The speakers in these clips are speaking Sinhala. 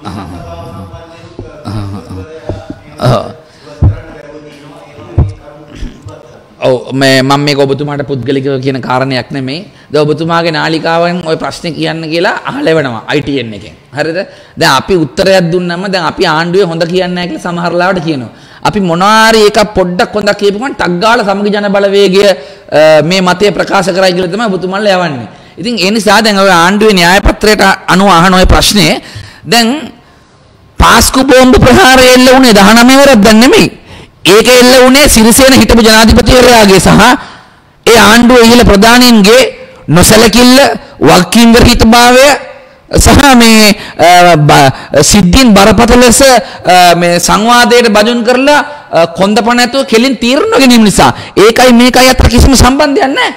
මම මේක ඔබතුමාට පුද්ගලිකව කියන කාරණයක් නෙමෙයි. දැන් ඔබතුමාගේ නාලිකාවෙන් ওই ප්‍රශ්නේ කියන්න කියලා අහලා එවනවා ITN එකෙන්. හරිද? දැන් අපි උත්තරයක් දුන්නම දැන් අපි ආණ්ඩුවේ හොඳ කියන්නේ නැහැ කියලා සමහර ලාවට කියනවා. අපි මොනවාරි එකක් පොඩ්ඩක් හොඳක් කියපු ගමන් ටක් ගාලා සමගි ජන බලවේගය මේ මතය ප්‍රකාශ කරයි කියලා තමයි ඔබතුමාලා යවන්නේ. ඉතින් ඒ නිසා දැන් ඔය ආණ්ඩුවේ න්‍යාය පත්‍රයට අනුව අහන ඔය ප්‍රශ්නේ දැන් පාස්කු බෝම්බ ප්‍රහාරය එල්ල වුණේ 19 වරක් නෙමෙයි. ඒක එල්ල වුණේ සිරිසේන හිටපු ජනාධිපතිවරයාගේ සහ ඒ ආණ්ඩුවේ ඉහළ ප්‍රධානීන්ගේ නොසලකිල්ල වගකීම් රහිතභාවය සහ මේ සිද්ධීන් බරපතල ලෙස මේ සංවාදයට බඳුන් කරලා කොන්දපණ නැතුව කෙලින් තීරණ ගැනීම නිසා ඒකයි මේකයි අතර කිසිම සම්බන්ධයක් නැහැ.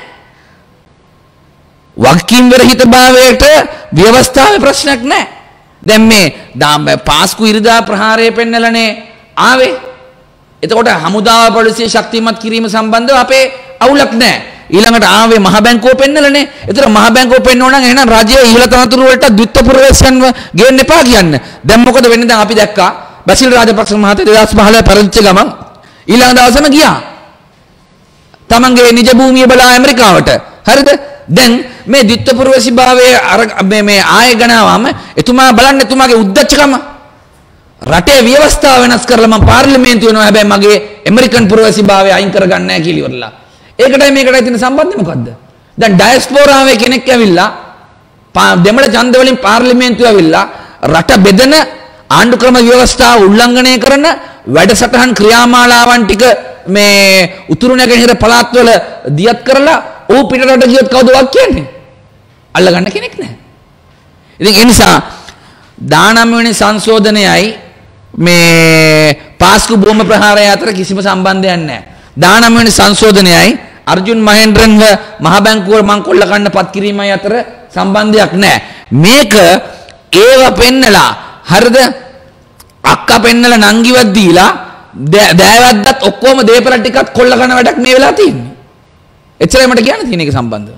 වගකීම් රහිතභාවයට ව්‍යවස්ථාවේ ප්‍රශ්නයක් නැහැ. දැන් මේ පාස්කු ඉරිදා ප්‍රහාරය පෙන්නලානේ ආවේ. එතකොට හමුදාව පොලිසිය ශක්තිමත් කිරීම සම්බන්ධව අපේ අවුලක් නැහැ. ඊළඟට ආවේ මහ බැංකුව පෙන්නලානේ. ඒතර මහ බැංකුව පෙන්නනවා නම් එහෙනම් රජයේ ඉහළ තනතුරු වලට ද්විත්ව පුරවැසියන්ව ගේන්න එපා කියන්න. දැන් මොකද වෙන්නේ? දැන් අපි දැක්කා බසිල් රාජපක්ෂ මහතා 2015 පරිච්ඡ ගමන් ඊළඟ දවසේම ගියා. තමන්ගේ නිජ භූමිය බලා ඇමරිකාවට. හරිද? දැන් මේ ද්විත්ව පුරවැසිභාවයේ මේ ආයෙ ගණාවම එතුමා බලන්න එතුමාගේ උද්දච්චකම රටේ ව්‍යවස්ථාව වෙනස් කරලා මම පාර්ලිමේන්තුව වෙනවා හැබැයි මගේ ඇමරිකන් පුරවැසිභාවය අයින් කරගන්න නැහැ කියලා ඉවරලා. ඒකටයි මේකටයි තියෙන සම්බන්ධය මොකද්ද? දැන් ඩයස්පෝරාවේ කෙනෙක් ඇවිල්ලා දෙමළ ඡන්ද වලින් පාර්ලිමේන්තුව ඇවිල්ලා රට බෙදෙන ආණ්ඩු ක්‍රම ව්‍යවස්ථාව උල්ලංඝනය කරන වැඩසටහන් ක්‍රියාමාලාවන් ටික මේ උතුරු නැගෙනහිර පළාත්වල දියත් කරලා ਉਹ පිටරට ගියොත් කවුද වක් කියන්නේ? අල්ලගන්න කෙනෙක් නැහැ. ඉතින් ඒ නිසා 19 වෙනි සංශෝධනයයි මේ පාස්කු බෝම්බ ප්‍රහාරය අතර කිසිම සම්බන්ධයක් නැහැ. 19 වෙනි සංශෝධනයයි අර්ජුන් මහේන්ද්‍රන්ව මහ බැංකුව මංකොල්ල කන්න පත් කිරීමයි අතර සම්බන්ධයක් නැහැ. මේක ඒව පෙන්නලා හරිද? අක්කා පෙන්නලා නංගිවත් දීලා දෑවැද්දත් ඔක්කොම දේපල ටිකත් කොල්ල කන වැඩක් මේ වෙලා තියෙන්නේ. එච්චරයි මට කියන්න තියෙන එක සම්බන්ධව.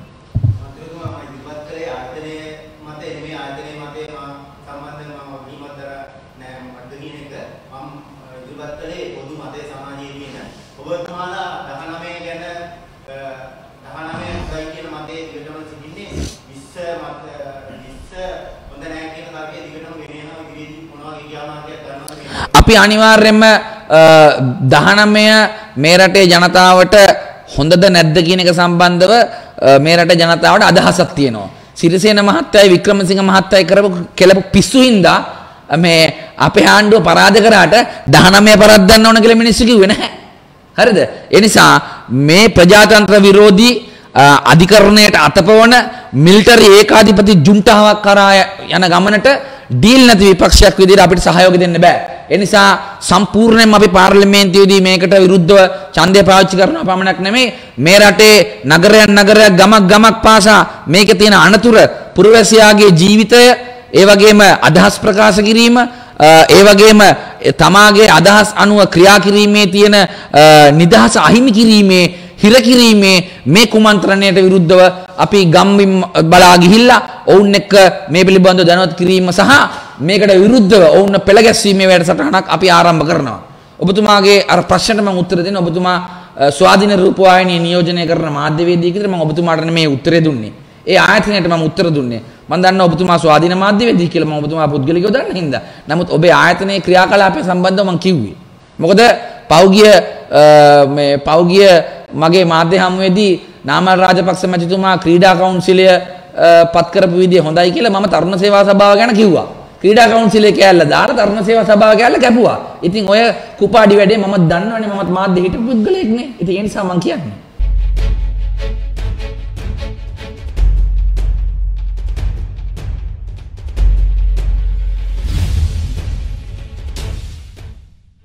අපි අනිවාර්යයෙන්ම 19 මේ රටේ ජනතාවට හොඳද නැද්ද කියන එක සම්බන්ධව මේ රටේ ජනතාවට අදහසක් තියෙනවා. සිරිසේන මහත්තයයි වික්‍රමසිංහ මහත්තයයි කරපු කෙලපු පිස්සු හින්දා මේ අපේ ආණ්ඩුව පරාද කරාට 19 පරද්දන්න ඕන කියලා මිනිස්සු කිව්වේ නැහැ. හරිද? ඒ නිසා මේ ප්‍රජාතන්ත්‍ර විරෝධී අධිකරණයට අතපවන මිලිටරි ඒකාධිපති ජුන්ටාවක් කරා යන ගමනට ඩීල් නැති විපක්ෂයක් විදිහට අපිට සහයෝගය දෙන්න බෑ. ඒ නිසා සම්පූර්ණයෙන්ම අපි පාර්ලිමේන්තුවේදී මේකට විරුද්ධව ඡන්දය පාවිච්චි කරනවා පමණක් නෙමෙයි මේ රටේ නගරයක් ගමක් පාසා මේකේ තියෙන අනතුර පුරවැසියාගේ ජීවිතය ඒ වගේම අදහස් ප්‍රකාශ කිරීම ඒ වගේම තමාගේ අදහස් අනුව ක්‍රියා කිරීමේ තියෙන නිදහස අහිමි කිරීමේ හිර කිරීමේ මේ කුමන්ත්‍රණයට විරුද්ධව අපි ගම්බිම් බලා ගිහිල්ලා ඔවුන් එක්ක මේ පිළිබඳව දැනුවත් කිරීම සහ මේකට විරුද්ධව ඔවුන් පෙළ ගැස්වීමේ වැඩසටහනක් අපි ආරම්භ කරනවා. ඔබතුමාගේ අර ප්‍රශ්නට මම උත්තර දෙන්න. ඔබතුමා ස්වාධීන රූපවාහිනිය නියෝජනය කරන මාධ්‍යවේදියෙක් විදිහට මම ඔබතුමාට මේ උත්තරේ දුන්නේ. ඒ ආයතනයට මම උත්තර දුන්නේ. මම දන්නවා ඔබතුමා ස්වාධීන මාධ්‍යවේදියෙක් කියලා මම ඔබතුමා පුද්ගලිකව දන්න හින්දා. නමුත් ඔබේ ආයතනයේ ක්‍රියාකලාපය සම්බන්ධව මම කිව්වේ. මොකද පෞගිය මගේ මාධ්‍ය හමුවේදී නාමල් රාජපක්ෂ මැතිතුමා ක්‍රීඩා කවුන්සිලය පත් කරපු විදිය හොඳයි කියලා මම තරුණ සේවා සභාව ගැන කිව්වා. ක්‍රීඩා කවුන්සිලේ කෑල්ල දාලා තරුණ සේවා සභාව කෑල්ල කැපුවා. ඉතින් ඔය කුපාඩි වැඩේ මම දන්නවනේ මමත් මාධ්‍ය හිටපු පුද්ගලයෙක් නේ. ඉතින් ඒ නිසා මම කියන්නේ